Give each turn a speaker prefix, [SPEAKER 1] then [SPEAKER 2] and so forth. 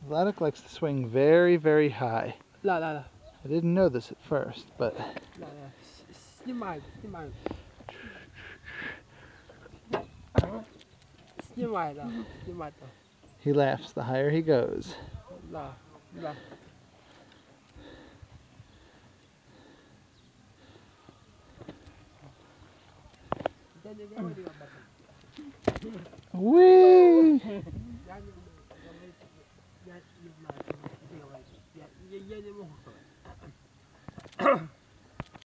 [SPEAKER 1] Vladek likes to swing very, very high.
[SPEAKER 2] لا لا لا
[SPEAKER 1] I didn't know this at first, but
[SPEAKER 2] لا لا снимай, снимай. Снимай, да, снимай, да.
[SPEAKER 1] he laughs the higher he goes.
[SPEAKER 2] Да, да. Да не говори об этом.
[SPEAKER 1] Whee!
[SPEAKER 2] Я не могу говорить, я не знаю, что говорить. Я не могу говорить.